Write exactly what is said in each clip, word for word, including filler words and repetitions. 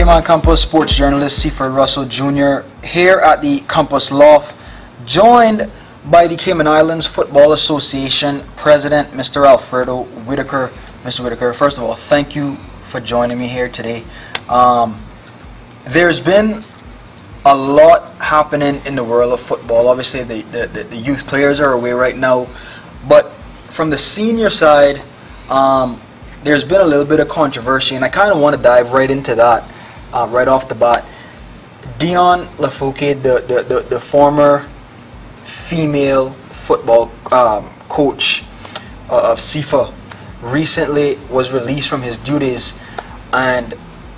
Cayman Compass sports journalist Seaford Russell Junior here at the Compass Loft, joined by the Cayman Islands Football Association President, Mister Alfredo Whittaker. Mister Whittaker, first of all, thank you for joining me here today. Um, there's been a lot happening in the world of football. Obviously, the, the, the youth players are away right now, but from the senior side, um, there's been a little bit of controversy, and I kind of want to dive right into that uh, right off the bat. Dion La Foucaude, the, the, the, the former female football um, coach uh, of C I F A, recently was released from his duties, and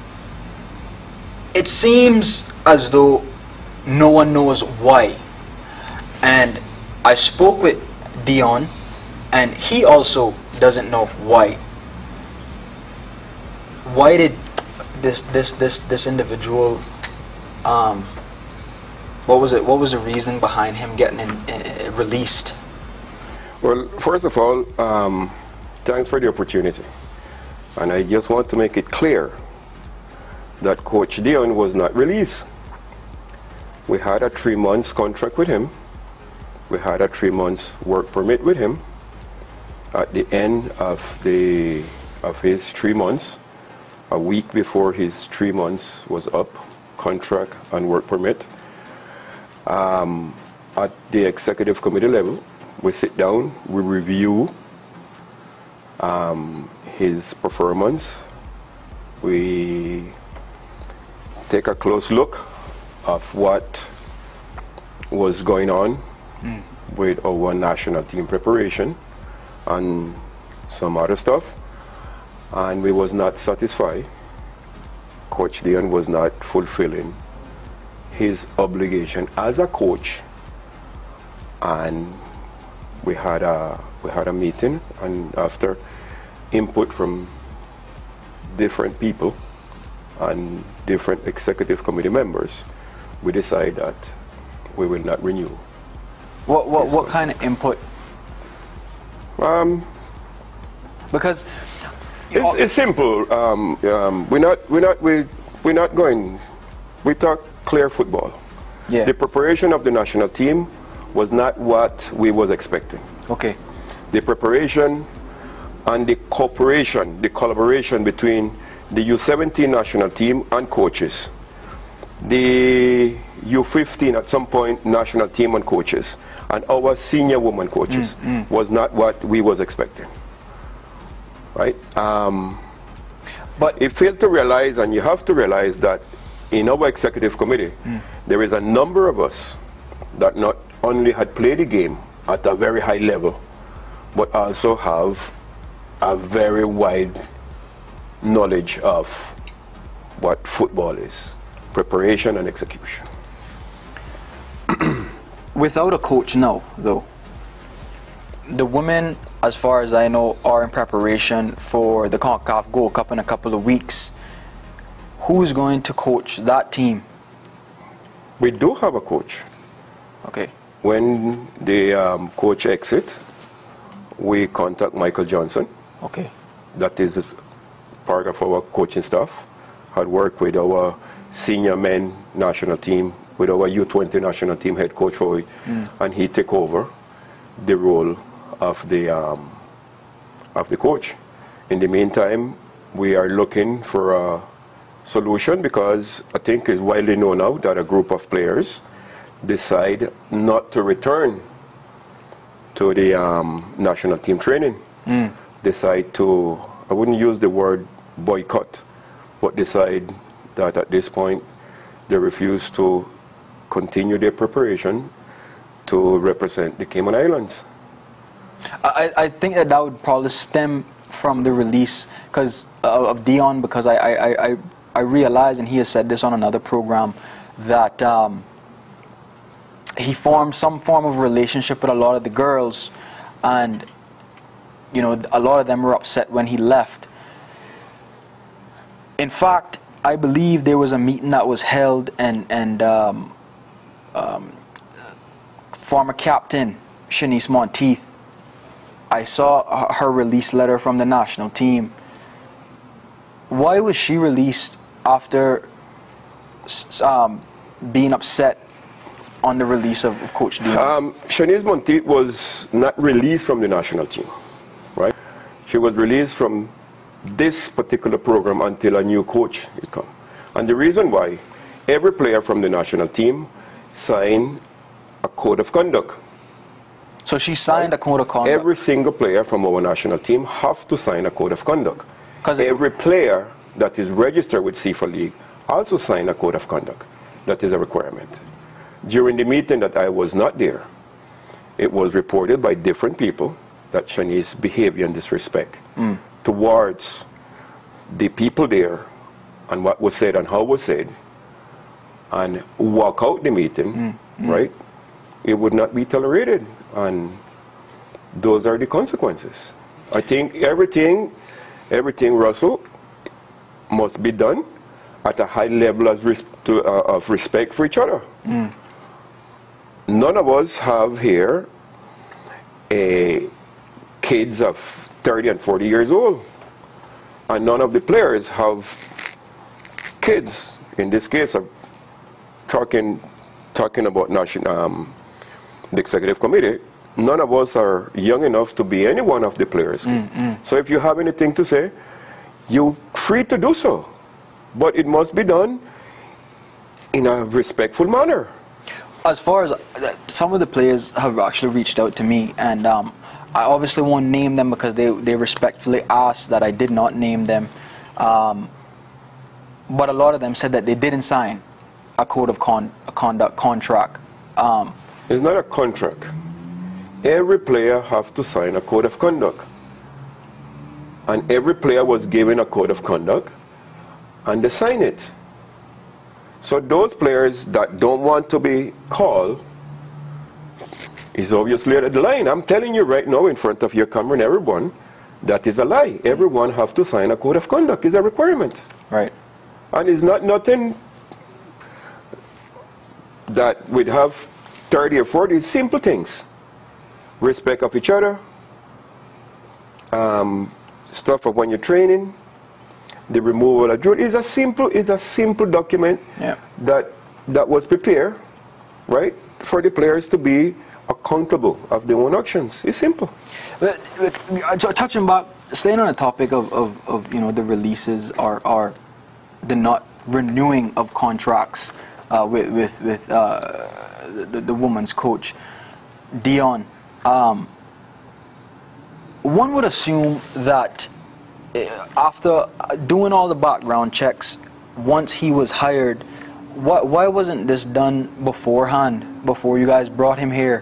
it seems as though no one knows why. And I spoke with Dion, and he also doesn't know why. Why did this this this this individual? Um, what was it? What was the reason behind him getting in, uh, released? Well, first of all, um, thanks for the opportunity, and I just want to make it clear that Coach Dion was not released. We had a three months contract with him. We had a three months work permit with him. At the end of the of his three months, a week before his three months was up, contract and work permit, um, at the executive committee level, we sit down, we review um, his performance, we take a close look of what was going on mm. with our national team preparation and some other stuff, and we was not satisfied. Coach Dion was not fulfilling his obligation as a coach, and we had a we had a meeting, and after input from different people and different executive committee members, we decided that we will not renew. What what what kind of input? Um, because it's, it's simple. Um, um, we're not we're not we we're not going. We talk clear football. Yeah. The preparation of the national team was not what we was expecting. Okay. The preparation and the cooperation, the collaboration between the U seventeen national team and coaches, the U fifteen at some point national team and coaches, and our senior women coaches mm, mm. was not what we was expecting. Right? Um, but it failed to realize, and you have to realize that in our executive committee, mm. there is a number of us that not only had played the game at a very high level, but also have a very wide knowledge of what football is, preparation and execution. Without a coach now, though, the women, as far as I know, are in preparation for the CONCACAF Gold Cup in a couple of weeks. Who's going to coach that team? We do have a coach. Okay. When the um, coach exits, we contact Michael Johnson. Okay. That is part of our coaching staff. Had worked with our senior men national team, with our U twenty national team head coach for it, mm. and he took over the role of the um, of the coach. In the meantime, we are looking for a solution, because I think it's widely known now that a group of players decide not to return to the um, national team training. Mm. Decide to, I wouldn't use the word boycott, but decide that at this point they refuse to continue their preparation to represent the Cayman Islands. I, I think that that would probably stem from the release because uh, of Dion, because I, I, I, I realize, and he has said this on another program, that um, he formed some form of relationship with a lot of the girls, and you know, a lot of them were upset when he left. In fact, I believe there was a meeting that was held, and and um, um, former captain Shanice Monteith, I saw her release letter from the national team. Why was she released after um, being upset on the release of, of Coach Dion? Um, Shanice Monteith was not released from the national team, right? She was released from this particular program until a new coach is come. And the reason why, every player from the national team signed a code of conduct. So she signed right? a code of conduct? Every single player from our national team have to sign a code of conduct. Every player that is registered with C I F A League also signed a code of conduct. That is a requirement. During the meeting that I was not there, it was reported by different people that Shanice's behavior and disrespect mm. towards the people there and what was said and how was said, and walk out the meeting, mm. Mm. right, it would not be tolerated. And those are the consequences. I think everything, everything, Russell, must be done at a high level of, res to, uh, of respect for each other. Mm. None of us have here a kids of thirty and forty years old, and none of the players have kids. In this case, I'm talking talking about national, um, the executive committee. None of us are young enough to be any one of the players. Mm, mm. So if you have anything to say, you're free to do so, but it must be done in a respectful manner. As far as uh, some of the players have actually reached out to me, and um, I obviously won't name them because they, they respectfully asked that I did not name them. Um, but a lot of them said that they didn't sign a code of con a conduct contract. Um, it's not a contract. Every player has to sign a code of conduct. And every player was given a code of conduct, and they sign it. So those players that don't want to be called is obviously at the line. I'm telling you right now in front of your camera and everyone, that is a lie. Everyone has to sign a code of conduct. It's a requirement. Right. And it's not nothing that we'd have thirty or forty simple things. Respect of each other, um, stuff of when you're training, the removal of drill is a simple is a simple document yeah. that that was prepared, right, for the players to be accountable of their own actions. It's simple. But, but touching back, staying on the topic of, of, of you know the releases or, or the not renewing of contracts uh, with with, with uh, the, the women's coach, Dion. Um, one would assume that after doing all the background checks, once he was hired, why, why wasn't this done beforehand, before you guys brought him here?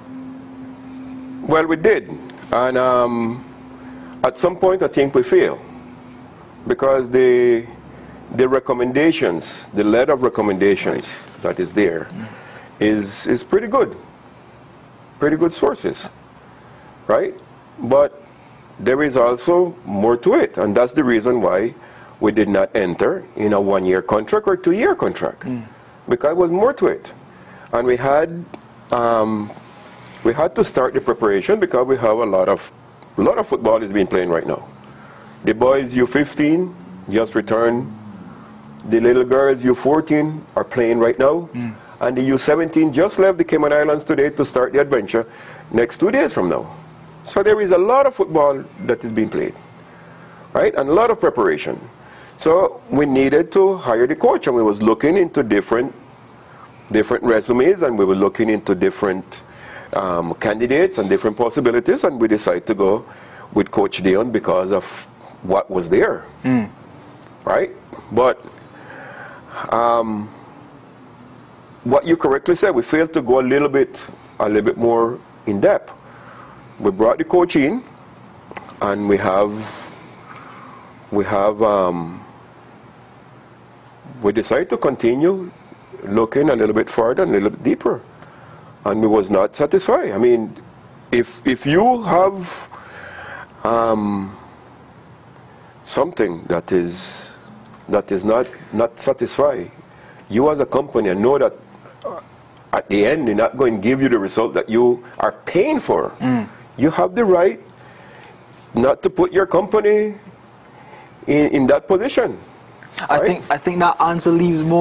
Well, we did. And um, at some point, I think we failed. Because the, the recommendations, the letter of recommendations right. that is there, mm. is, is pretty good. Pretty good sources, right? But there is also more to it, and that's the reason why we did not enter in a one-year contract or two-year contract, mm. because there was more to it, and we had um, we had to start the preparation because we have a lot of a lot of football is being played right now. The boys U fifteen just returned. The little girls U fourteen are playing right now, mm. and the U seventeen just left the Cayman Islands today to start the adventure next two days from now. So there is a lot of football that is being played, right? And a lot of preparation. So we needed to hire the coach, and we was looking into different, different resumes, and we were looking into different um, candidates and different possibilities, and we decided to go with Coach Dion because of what was there, mm. right? But um, what you correctly said, we failed to go a little bit, a little bit more in depth. We brought the coach in, and we have, we have, um, we decided to continue looking a little bit further, and a little bit deeper, and we was not satisfied. I mean, if if you have um, something that is that is not not satisfied, you as a company know that at the end they're not going to give you the result that you are paying for. Mm. You have the right not to put your company in, in that position. I right? think I think that answer leaves more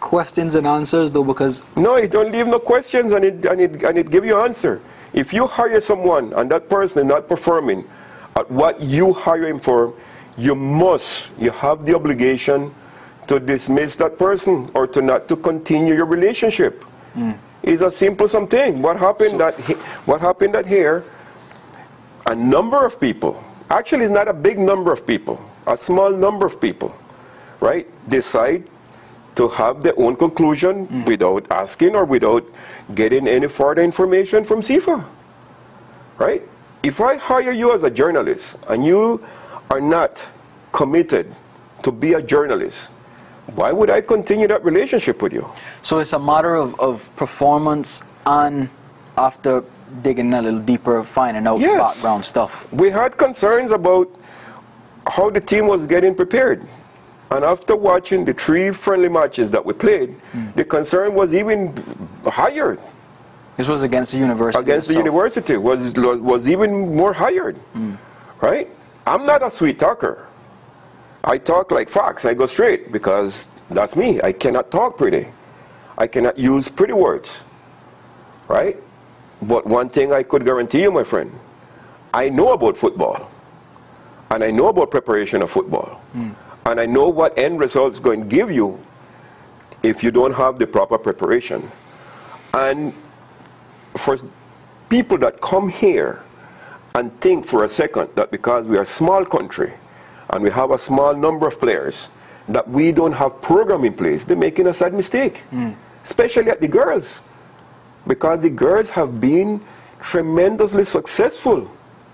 questions and answers though, because no, it don't leave no questions, and it and it and it give you answer. If you hire someone and that person is not performing at what you hire him for, you must, you have the obligation to dismiss that person or to not to continue your relationship. Mm. It's a simple something. What happened so, that he, what happened that here, a number of people, actually it's not a big number of people, a small number of people, right, decide to have their own conclusion mm. without asking or without getting any further information from C I F A, right? If I hire you as a journalist and you are not committed to be a journalist, why would I continue that relationship with you? So it's a matter of, of performance, and after digging a little deeper, finding out yes. background stuff. We had concerns about how the team was getting prepared. And after watching the three friendly matches that we played, mm. the concern was even higher. This was against the university Against itself. the university, was, was even more higher, mm. right? I'm not a sweet talker. I talk like facts. I go straight because that's me. I cannot talk pretty. I cannot use pretty words, right? But one thing I could guarantee you, my friend, I know about football, and I know about preparation of football, mm. and I know what end results going to give you if you don't have the proper preparation. And for people that come here and think for a second that because we are a small country and we have a small number of players, that we don't have program in place, they're making a sad mistake, mm. especially at the girls, because the girls have been tremendously successful.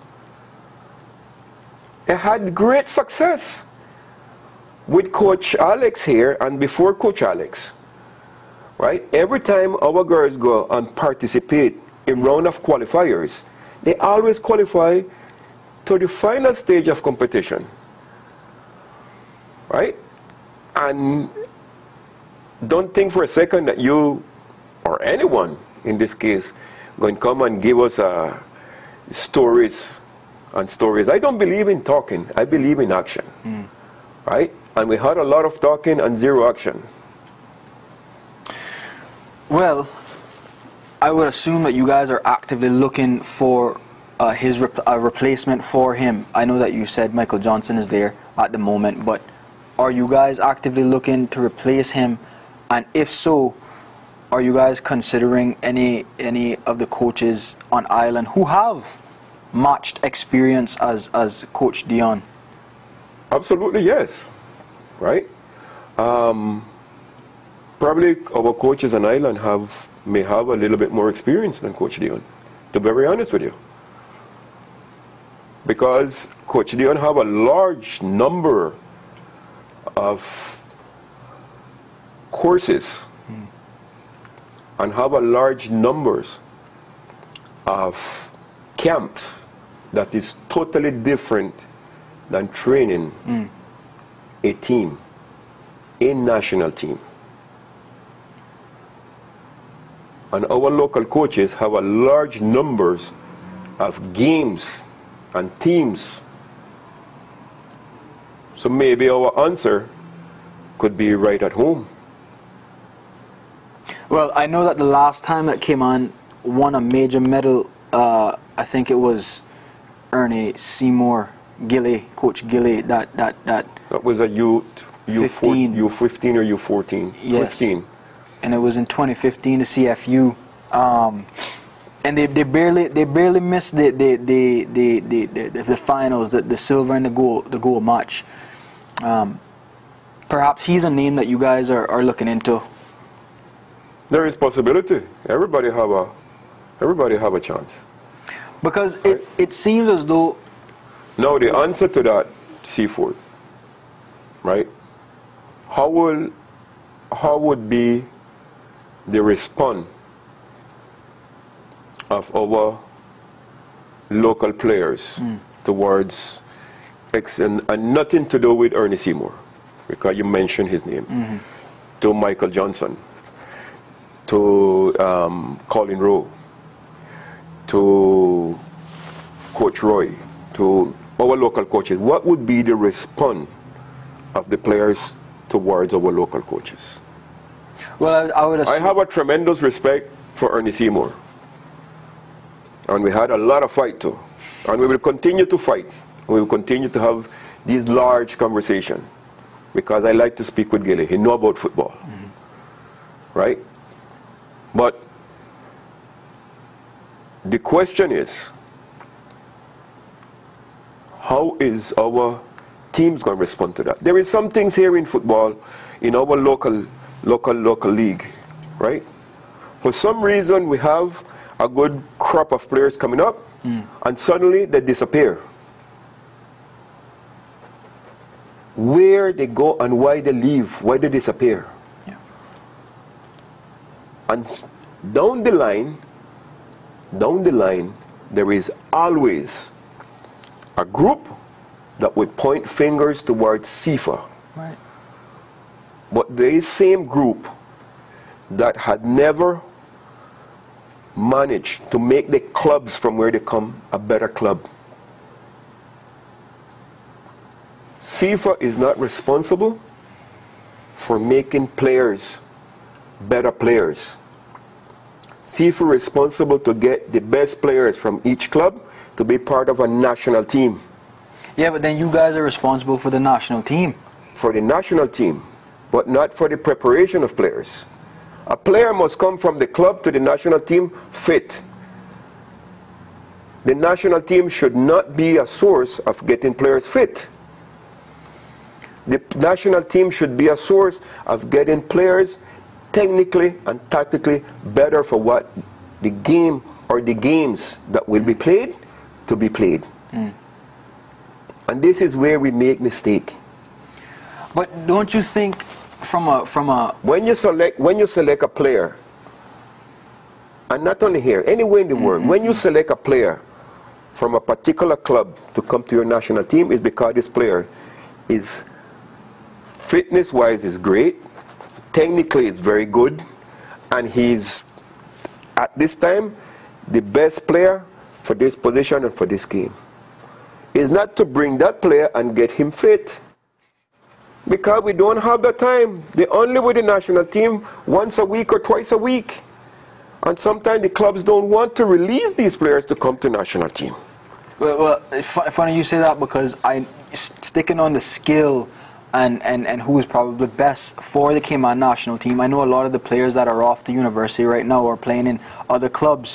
They had great success with Coach Alex here and before Coach Alex, right? Every time our girls go and participate in round of qualifiers, they always qualify to the final stage of competition, right? And don't think for a second that you, or anyone in this case, going to come and give us uh, stories and stories. I don't believe in talking. I believe in action, mm. right? And we had a lot of talking and zero action. Well, I would assume that you guys are actively looking for uh, his rep a replacement for him. I know that you said Michael Johnson is there at the moment, but are you guys actively looking to replace him? And if so, are you guys considering any any of the coaches on island who have matched experience as as Coach Dion? Absolutely, yes. Right. Um, probably our coaches on island have may have a little bit more experience than Coach Dion, to be very honest with you. Because Coach Dion have a large number of courses mm. and have a large numbers of camps that is totally different than training mm. a team, a national team. And our local coaches have a large numbers of games and teams. So maybe our answer could be right at home. Well, I know that the last time that Cayman won a major medal, uh, I think it was Ernie Seymour Gilly, Coach Gilly, that that that. That was a U fifteen, U fifteen or U fourteen. Yes. fifteen. And it was in twenty fifteen, the C F U, um, and they they barely they barely missed the the the the the, the, the finals, the, the silver and the gold the gold match. Um, perhaps he's a name that you guys are, are looking into. There is possibility. Everybody have a everybody have a chance. Because right? it it seems as though. Now the answer to that, Seaford, right? How will how would be the response of our local players mm. towards ex and, and nothing to do with Ernie Seymour, because you mentioned his name, mm-hmm. to Michael Johnson, to um, Colin Rowe, to Coach Roy, to our local coaches. What would be the response of the players towards our local coaches? Well, I, I would I assume... have a tremendous respect for Ernie Seymour. And we had a lot of fight too. And we will continue to fight. We will continue to have these large conversations. Because I like to speak with Gilly. He knows about football. Mm-hmm. Right? But the question is, how is our teams going to respond to that? There is some things here in football, in our local, local, local league, right? For some reason, we have a good crop of players coming up, mm. and suddenly they disappear. Where they go and why they leave, why they disappear. Yeah. And down the line, down the line, there is always a group that would point fingers towards C I F A. Right. But there is same group that had never managed to make the clubs from where they come a better club. C I F A is not responsible for making players better players. C I F A is responsible to get the best players from each club to be part of a national team. Yeah, but then you guys are responsible for the national team. For the national team, but not for the preparation of players. A player must come from the club to the national team fit. The national team should not be a source of getting players fit. The national team should be a source of getting players technically and tactically better for what the game or the games that will be played to be played. Mm. And this is where we make mistake. But don't you think from a from a when you select when you select a player, and not only here, anywhere in the mm-hmm. world, when you select a player from a particular club to come to your national team, is because this player is fitness-wise is great, technically it's very good, and he's at this time the best player for this position and for this game. Is not to bring that player and get him fit, because we don't have the time. They only with the national team once a week or twice a week, and sometimes the clubs don't want to release these players to come to national team. Well, well it's funny you say that, because I sticking on the skill and, and, and who is probably best for the Cayman national team. I know a lot of the players that are off the university right now are playing in other clubs.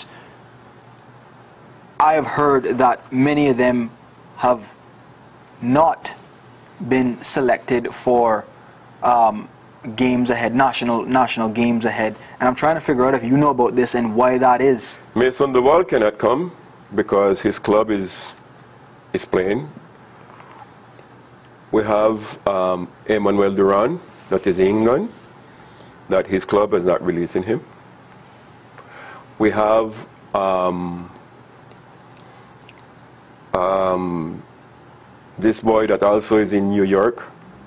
I have heard that many of them have not been selected for um, games ahead, national national games ahead, and I'm trying to figure out if you know about this and why that is. Mason Duval cannot come because his club is is playing. We have um, Emmanuel Duran, that is England, that his club is not releasing him. We have um, Um, this boy that also is in New York.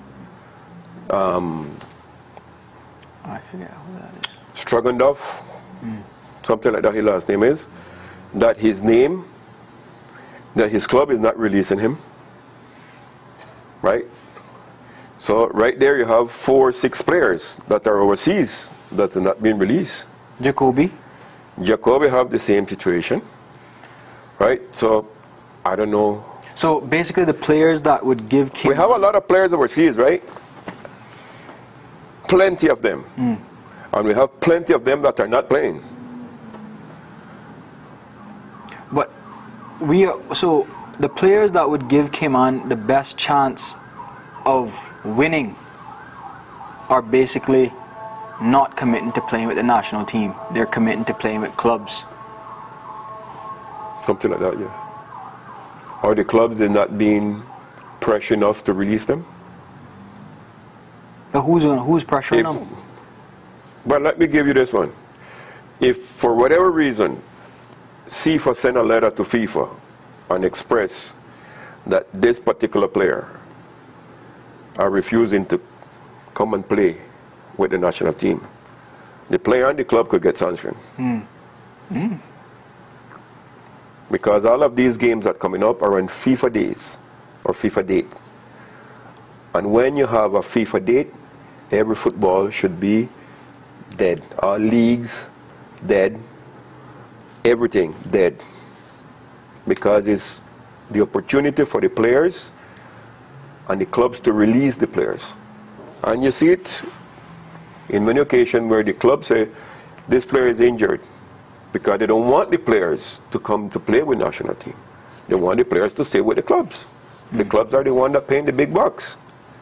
Um, I forget who that is. Stroganoff, mm. something like that his last name is. That his name, that his club is not releasing him. Right? So right there you have four, six players that are overseas that are not being released. Jacoby? Jacoby have the same situation. Right? So I don't know. So basically the players that would give Cayman... We have a lot of players overseas, right? Plenty of them. Mm. And we have plenty of them that are not playing. But we are, so the players that would give Cayman the best chance of winning are basically not committing to playing with the national team. They're committing to playing with clubs. Something like that, yeah. Or the clubs is not being pressure enough to release them? But who's on, who's pressuring if, them? But let me give you this one. If for whatever reason C I F A sent a letter to FIFA and express that this particular player are refusing to come and play with the national team, the player and the club could get sanctioned. Mm. Mm. Because all of these games that are coming up are on FIFA days or FIFA date. And when you have a FIFA date, every football should be dead. All leagues, dead. Everything, dead. Because it's the opportunity for the players and the clubs to release the players. And you see it in many occasions where the clubs say, this player is injured, because they don't want the players to come to play with national team. They want the players to stay with the clubs. Mm. The clubs are the one that paying the big bucks.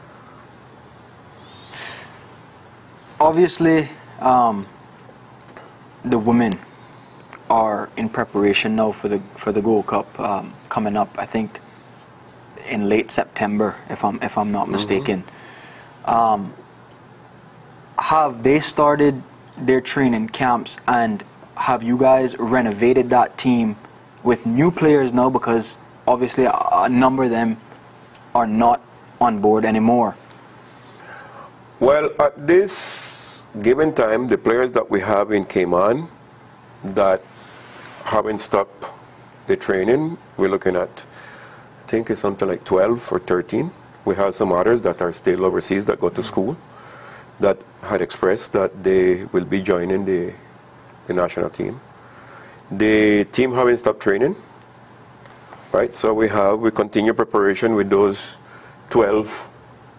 Obviously, um, the women are in preparation now for the for the Gold Cup um, coming up. I think in late September, if I'm if I'm not mistaken. Mm-hmm. um, have they started their training camps, and have you guys renovated that team with new players now? Because obviously a, a number of them are not on board anymore. Well, at this given time, the players that we have in Cayman that haven't stopped the training, we're looking at, I think it's something like twelve or thirteen. We have some others that are still overseas that go to school that had expressed that they will be joining the, the national team. The team haven't stopped training, right? So we have, we continue preparation with those twelve,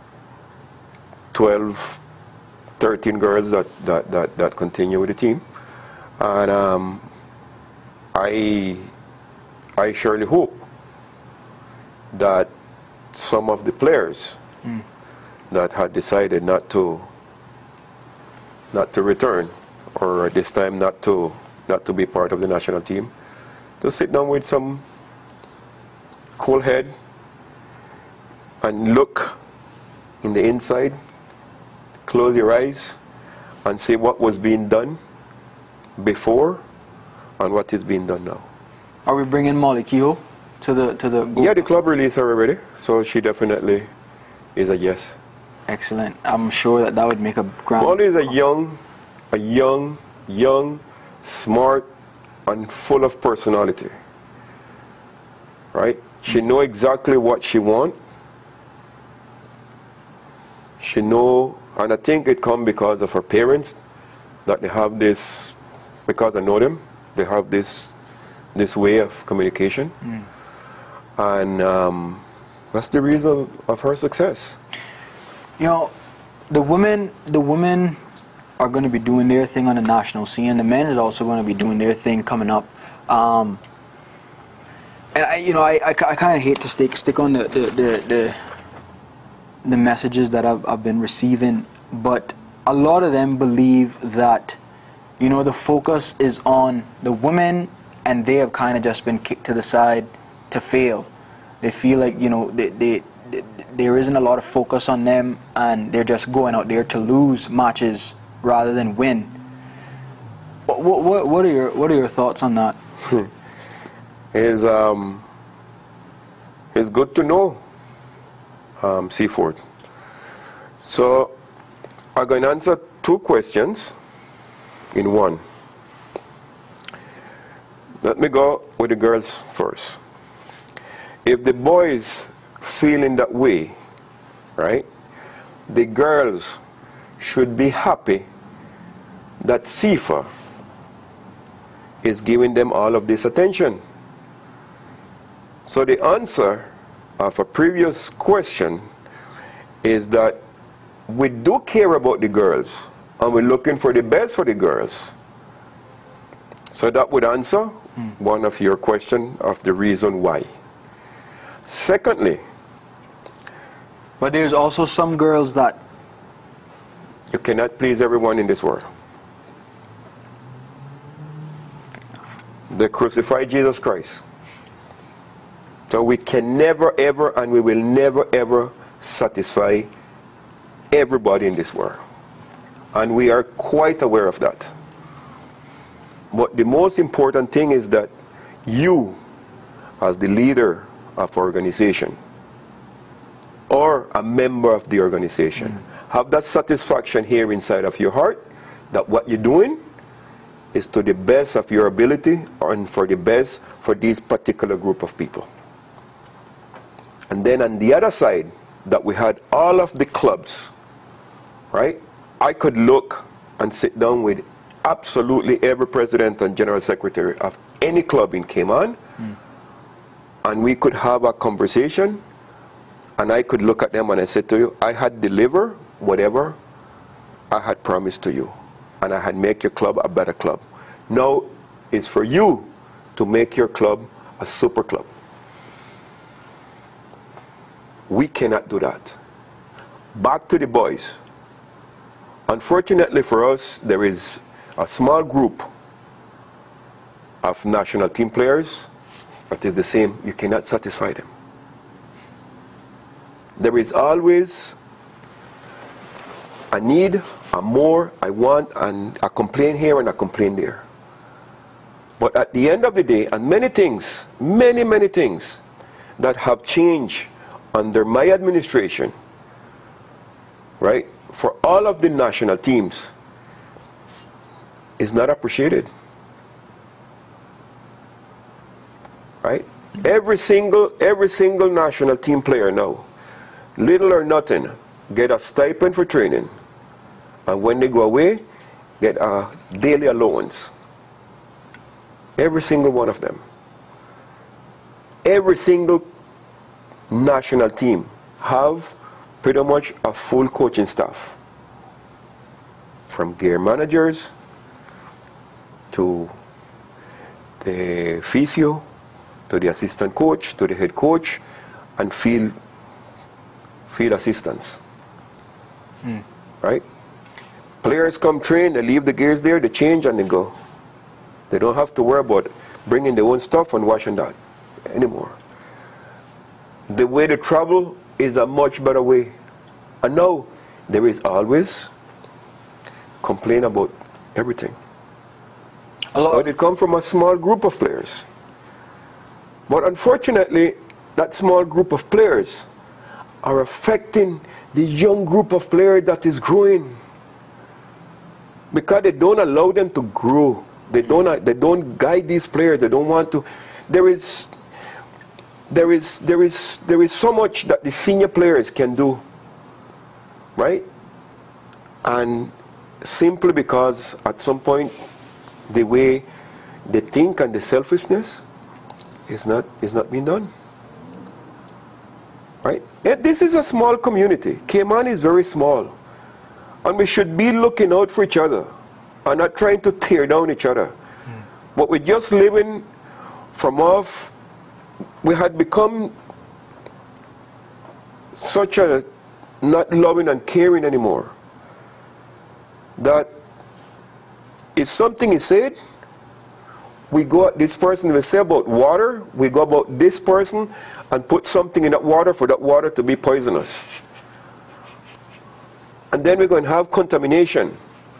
twelve, thirteen girls that, that, that, that continue with the team. And um, I, I surely hope that some of the players mm. that had decided not to not to return, or at this time not to not to be part of the national team, to sit down with some cool head and look in the inside, close your eyes and see what was being done before and what is being done now. Are we bringing Molly Kehoe to the to the yeah, the club released her already, so she definitely is a yes. Excellent. I'm sure that that would make a grand... Molly is a young, a young, young, smart, and full of personality. Right? She know exactly what she want. She know, and I think it come because of her parents, that they have this, because I know them, they have this, this way of communication. Mm. And um, that's the reason of her success. You know, the women, the women are going to be doing their thing on the national scene. The men is also going to be doing their thing coming up. Um, and I, you know, I, I, I kind of hate to stick stick on the the, the the the messages that I've I've been receiving, but a lot of them believe that, you know, the focus is on the women, and they have kind of just been kicked to the side to fail. They feel like, you know, they, they, they, there isn't a lot of focus on them, and they're just going out there to lose matches rather than win. What, what, what are your what are your thoughts on that? It's, um, it's good to know, um, Seaford. So I'm going to answer two questions in one. Let me go with the girls first. If the boys feeling that way, right, the girls should be happy that C I F A is giving them all of this attention. So the answer of a previous question is that we do care about the girls, and we're looking for the best for the girls. So that would answer mm. one of your questions of the reason why. Secondly, but there's also some girls that you cannot please everyone in this world. They crucified Jesus Christ. So we can never ever, and we will never ever satisfy everybody in this world. And we are quite aware of that. But the most important thing is that you, as the leader of organization or a member of the organization, mm. have that satisfaction here inside of your heart that what you're doing is to the best of your ability and for the best for this particular group of people. And then on the other side, that we had all of the clubs, right? I could look and sit down with absolutely every president and general secretary of any club in Cayman, mm. and we could have a conversation, and I could look at them and I said to you, I had delivered whatever I had promised to you, and I had make your club a better club. Now it's for you to make your club a super club. We cannot do that. Back to the boys. Unfortunately for us, there is a small group of national team players that is the same. You cannot satisfy them. There is always a need, a more, I want, and a complaint here and a complaint there. But at the end of the day, and many things, many, many things that have changed under my administration, right, for all of the national teams, is not appreciated. Right? Every single, every single national team player now, little or nothing, get a stipend for training, and when they go away, get a daily allowance. Every single one of them. Every single national team have pretty much a full coaching staff, from gear managers to the physio, to the assistant coach, to the head coach, and field, field assistants. Mm. Right? Players come train, they leave the gears there, they change and they go. They don't have to worry about bringing their own stuff and washing that anymore. The way to travel is a much better way. And now, there is always complaint about everything. But it comes from a small group of players. But unfortunately, that small group of players are affecting the young group of players that is growing, because they don't allow them to grow. They don't, they don't guide these players. They don't want to. There is, there is, there is, there is so much that the senior players can do, right? And simply because at some point, the way they think and the selfishness is not, is not being done, right? And this is a small community. Cayman is very small, and we should be looking out for each other and not trying to tear down each other. Mm. But we're just living from off. We had become such a not loving and caring anymore, that if something is said, we go at this person, we say about water, we go about this person and put something in that water for that water to be poisonous. And then we're going to have contamination.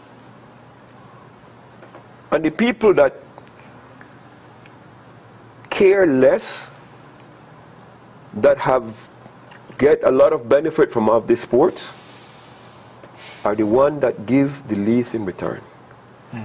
And the people that care less, that have get a lot of benefit from of this sport, are the one that give the least in return. Mm.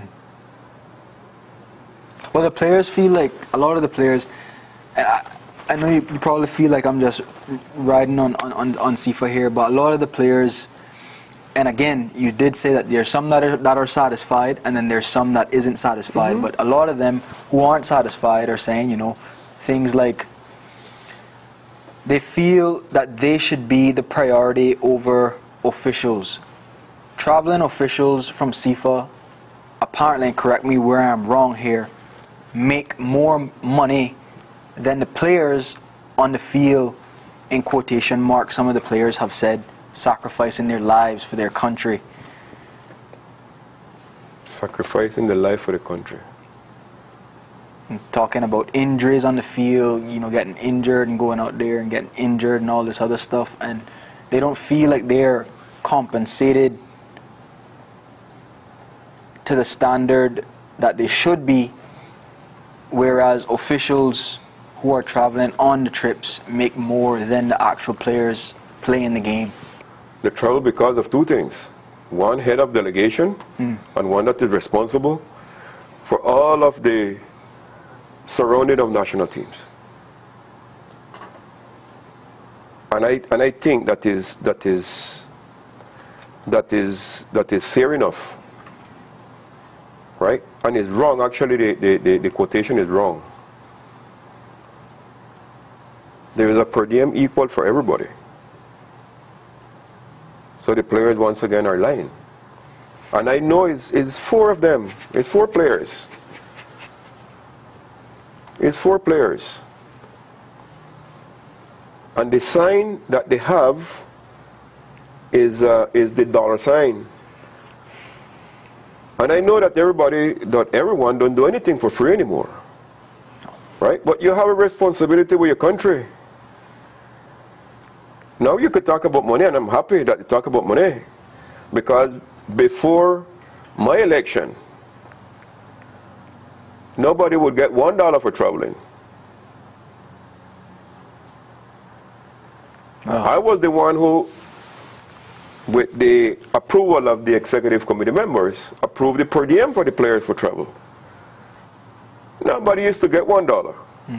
Well, the players feel like, a lot of the players, and I, I know you, you probably feel like I'm just riding on, on, on C I F A here, but a lot of the players, and again, you did say that there's some that are, that are satisfied, and then there's some that isn't satisfied. Mm-hmm. But a lot of them who aren't satisfied are saying, you know, things like they feel that they should be the priority over officials. Traveling officials from C I F A, apparently, and correct me where I'm wrong here, make more money than the players on the field, in quotation marks, some of the players have said, sacrificing their lives for their country. Sacrificing their life for the country. And talking about injuries on the field, you know, getting injured and going out there and getting injured and all this other stuff, and they don't feel like they're compensated to the standard that they should be, whereas officials who are traveling on the trips make more than the actual players playing the game. They travel because of two things. One, head of delegation, mm. and one that is responsible for all of the surrounding of national teams. And I and I think that is that is that is that is fair enough right? And it's wrong. Actually, the, the, the, the quotation is wrong. There is a per diem equal for everybody. So the players once again are lying. And I know it's, it's four of them. It's four players. It's four players. And the sign that they have is, uh, is the dollar sign. And I know that everybody, that everyone don't do anything for free anymore. Right? But you have a responsibility with your country. Now you could talk about money, and I'm happy that you talk about money. Because before my election, nobody would get one dollar for traveling. Oh. I was the one who, with the approval of the executive committee members, approved the per diem for the players for travel. Nobody used to get one dollar. Hmm.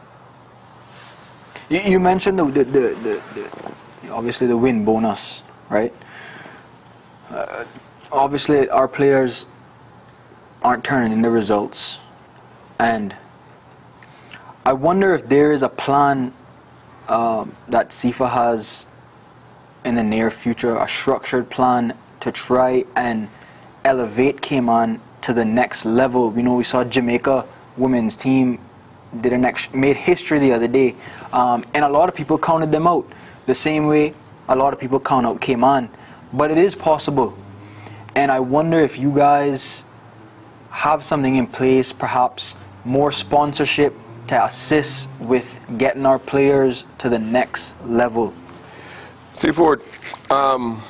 You, you mentioned the, the, the, the, the obviously the win bonus, right? Uh, obviously our players aren't turning in the results, and I wonder if there is a plan um, that C I F A has in the near future, a structured plan to try and elevate Cayman to the next level. You know, we saw Jamaica women's team did an ex made history the other day, um, and a lot of people counted them out the same way a lot of people count out Cayman, but it is possible. And I wonder if you guys have something in place, perhaps more sponsorship to assist with getting our players to the next level. Seaford, um,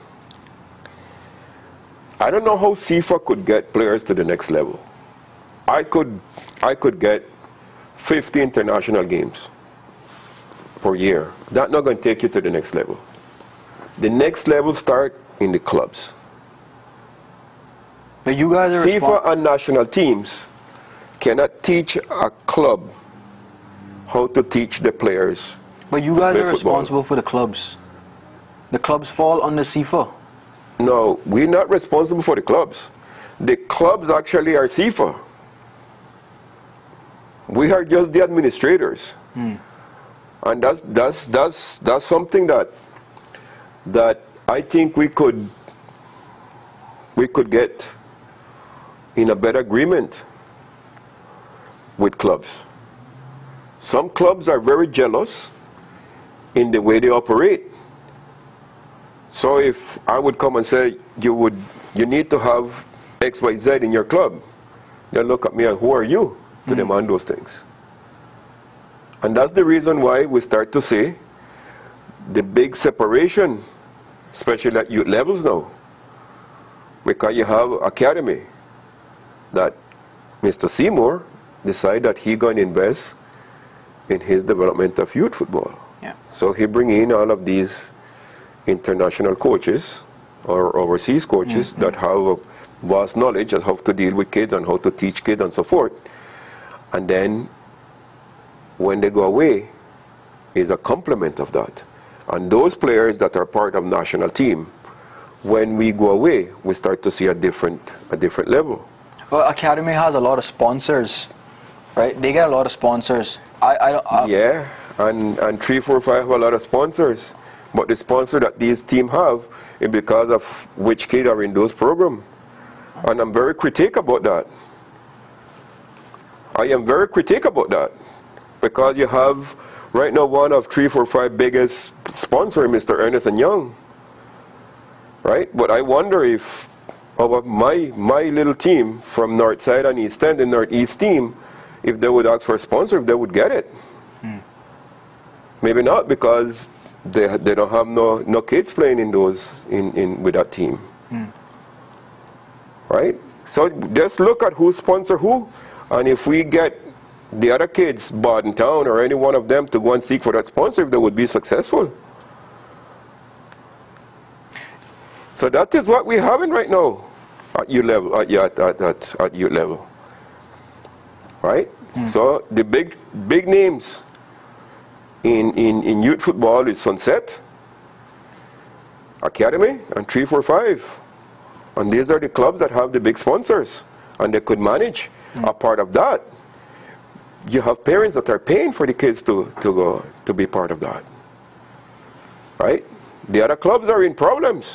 I don't know how C I F A could get players to the next level. I could, I could get fifty international games per year. That's not going to take you to the next level. The next level start in the clubs. But you guys are C I F A and national teams cannot teach a club how to teach the players. But you guys are responsible for the clubs. The clubs fall under C I F A. No, we're not responsible for the clubs. The clubs actually are C I F A. We are just the administrators. Hmm. And that's, that's, that's, that's something that, that I think we could, we could get in a better agreement with clubs. Some clubs are very jealous in the way they operate. So if I would come and say, you would, you need to have X Y Z in your club, they'll look at me and who are you to mm. demand those things? And that's the reason why we start to see the big separation, especially at youth levels now. Because you have academy that Mister Seymour decided that he's going to invest in his development of youth football. Yeah. So he bring in all of these international coaches or overseas coaches mm-hmm. that have a vast knowledge of how to deal with kids and how to teach kids and so forth. And then when they go away is a complement of that. And those players that are part of national team, when we go away, we start to see a different, a different level. Well, Academy has a lot of sponsors, right? They get a lot of sponsors. I, I, I yeah, and, and three, four, five have a lot of sponsors. But the sponsor that these teams have is because of which kids are in those programs. And I'm very critical about that. I am very critical about that. Because you have right now one of three, four, five biggest sponsor, Mister Ernest and Young. Right? But I wonder if our, my, my little team from North Side and East End, the Northeast team, if they would ask for a sponsor, if they would get it. Hmm. Maybe not, because they, they don't have no, no kids playing in those, in, in, with that team. Hmm. Right? So just look at who sponsor who, and if we get the other kids, Baden Town or any one of them, to go and seek for that sponsor, if they would be successful. So that is what we're having right now at youth level, at, at, at, at, at youth level. Right? Mm. So the big big names in, in, in youth football is Sunset, Academy, and three four five. And these are the clubs that have the big sponsors. and they could manage mm. a part of that. You have parents that are paying for the kids to, to go to be part of that. Right? The other clubs are in problems.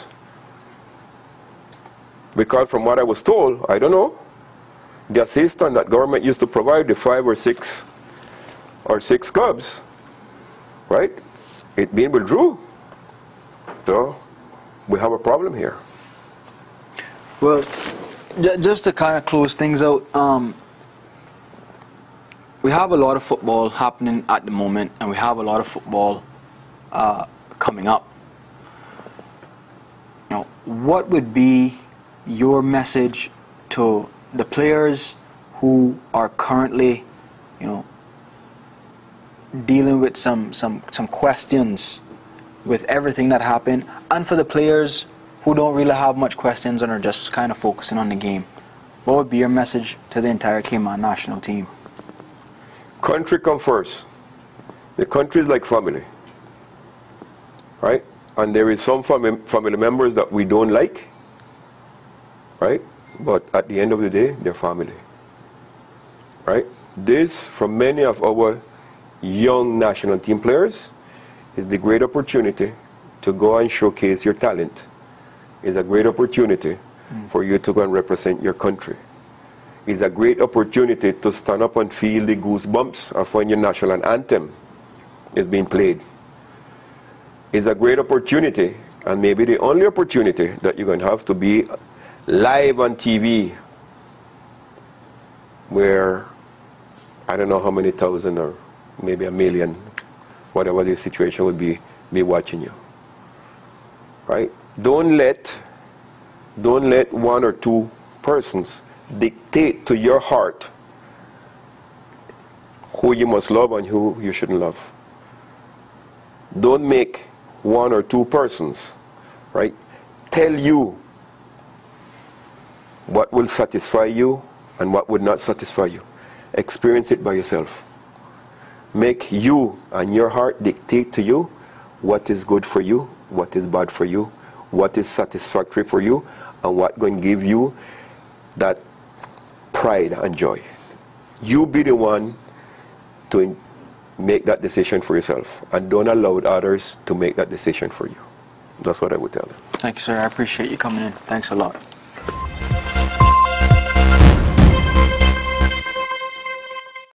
Because from what I was told, I don't know, the assistance that government used to provide the five or six or six clubs, right? It being withdrew. So we have a problem here. Well, j just to kind of close things out, um, we have a lot of football happening at the moment, and we have a lot of football uh, coming up. You know, what would be your message to the players who are currently, you know, dealing with some some some questions with everything that happened, and for the players who don't really have much questions and are just kind of focusing on the game? What would be your message to the entire Cayman national team? Country come first. The country is like family, right? And there is some fami family members that we don't like, right? But at the end of the day, they're family, right? This, for many of our young national team players, is the great opportunity to go and showcase your talent. It's a great opportunity mm. for you to go and represent your country. It's a great opportunity to stand up and feel the goosebumps of when your national anthem is being played. It's a great opportunity, and maybe the only opportunity that you're going to have to be live on T V, where I don't know how many thousand or maybe a million, whatever the situation would be, be watching you. Right? Don't let, don't let one or two persons dictate to your heart who you must love and who you shouldn't love. Don't make one or two persons, right, tell you what will satisfy you and what would not satisfy you. Experience it by yourself. Make you and your heart dictate to you what is good for you, what is bad for you, what is satisfactory for you, and what going to give you that pride and joy. You be the one to make that decision for yourself, and don't allow others to make that decision for you. That's what I would tell them. Thank you, sir. I appreciate you coming in. Thanks a lot.